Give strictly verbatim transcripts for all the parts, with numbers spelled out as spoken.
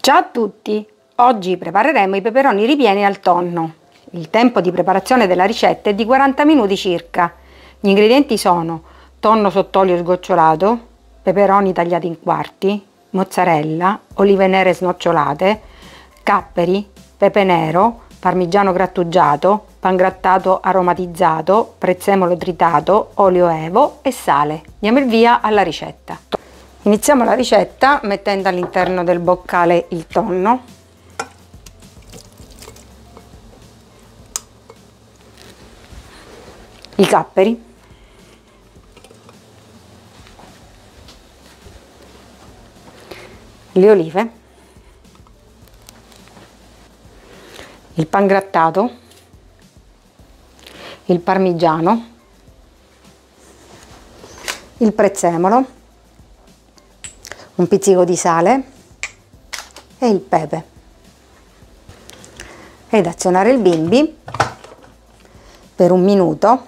Ciao a tutti! Oggi prepareremo i peperoni ripieni al tonno. Il tempo di preparazione della ricetta è di quaranta minuti circa. Gli ingredienti sono tonno sott'olio sgocciolato, peperoni tagliati in quarti, mozzarella, olive nere snocciolate, capperi, pepe nero, parmigiano grattugiato, pangrattato aromatizzato, prezzemolo tritato, olio evo e sale. Diamo il via alla ricetta. Iniziamo la ricetta mettendo all'interno del boccale il tonno, i capperi, le olive, il pangrattato, il parmigiano, il prezzemolo, un pizzico di sale e il pepe, ed azionare il bimbi per un minuto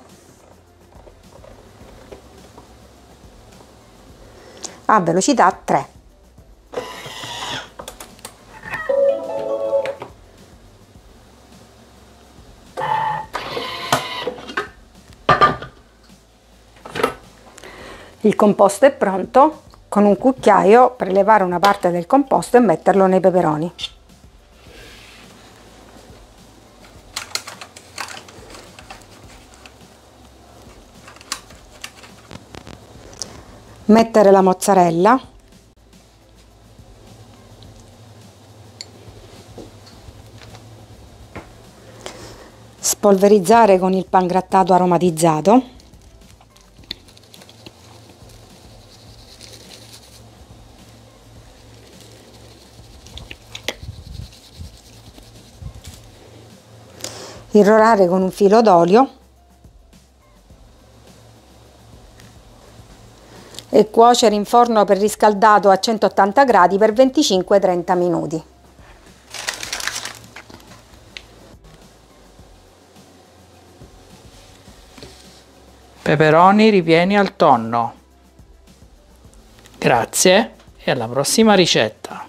a velocità tre. Il composto è pronto. Con un cucchiaio prelevare una parte del composto e metterlo nei peperoni. Mettere la mozzarella. Spolverizzare con il pangrattato aromatizzato. Irrorare con un filo d'olio e cuocere in forno preriscaldato a centottanta gradi per venticinque trenta minuti. Peperoni ripieni al tonno. Grazie e alla prossima ricetta.